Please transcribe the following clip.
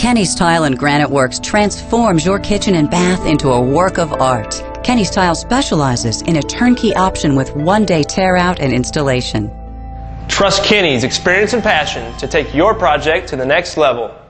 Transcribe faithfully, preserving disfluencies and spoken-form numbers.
KENNYS Tile and Granite Works transforms your kitchen and bath into a work of art. KENNYS Tile specializes in a turnkey option with one-day tear-out and installation. Trust KENNYS' experience and passion to take your project to the next level.